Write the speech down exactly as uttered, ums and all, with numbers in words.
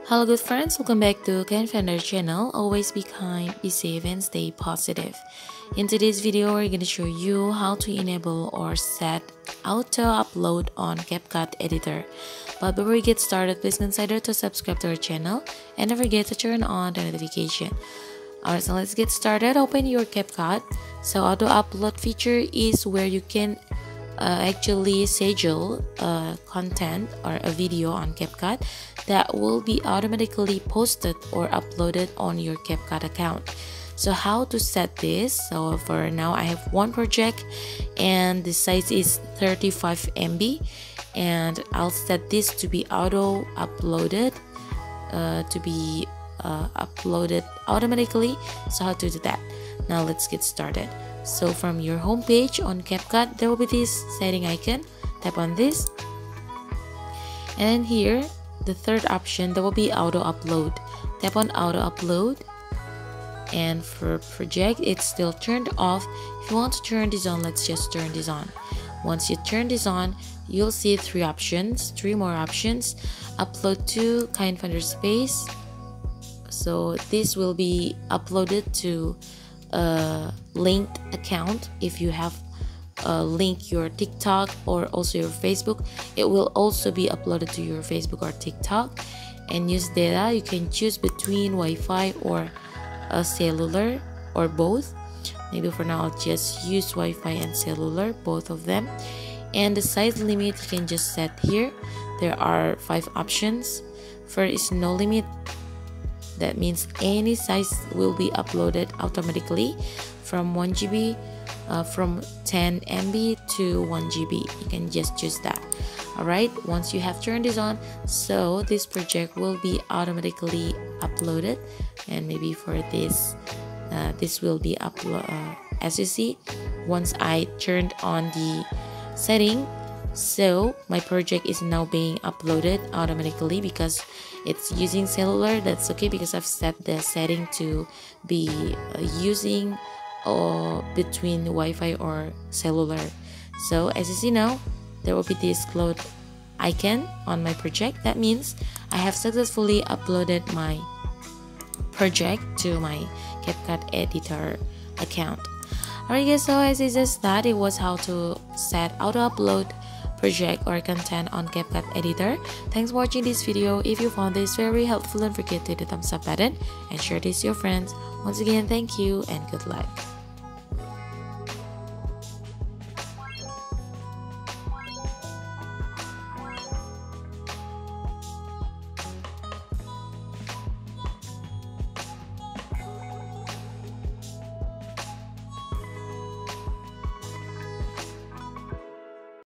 Hello good friends, welcome back to CapCut channel. Always be kind, be safe and stay positive. In today's video, we're going to show you how to enable or set auto upload on CapCut editor. But before we get started, please consider to subscribe to our channel and don't forget to turn on the notification. Alright, so let's get started. Open your CapCut. So auto upload feature is where you can Uh, actually schedule uh, content or a video on CapCut that will be automatically posted or uploaded on your CapCut account. So how to set this? So for now I have one project and the size is thirty-five megabytes and I'll set this to be auto uploaded uh, to be uh, uploaded automatically. So how to do that? Now let's get started. So from your home page on CapCut, there will be this setting icon. Tap on this, and then here the third option, there will be auto upload. Tap on auto upload, and for project it's still turned off. If you want to turn this on, let's just turn this on. Once you turn this on, you'll see three options, three more options. Upload to KineFinder space. So this will be uploaded to a linked account. If you have uh, link your TikTok or also your Facebook, it will also be uploaded to your Facebook or TikTok. And use data, you can choose between Wi-Fi or a cellular or both. Maybe for now I'll just use Wi-Fi and cellular, both of them. And the size limit you can just set here. There are five options. First is no limit. That means any size will be uploaded automatically from one G B, uh, from ten megabytes to one G B. You can just choose that. Alright, once you have turned this on, so this project will be automatically uploaded. And maybe for this, uh, this will be upload. Uh, as you see, once I turned on the setting, so my project is now being uploaded automatically because it's using cellular. That's okay because I've set the setting to be uh, using or uh, between Wi-Fi or cellular. So as you see now, there will be this cloud icon on my project. That means I have successfully uploaded my project to my CapCut editor account. Alright guys, so as I just that, it was how to set auto upload project or content on CapCut editor. Thanks for watching this video. If you found this very helpful, don't forget to hit the thumbs up button and share this with your friends. Once again, thank you and good luck.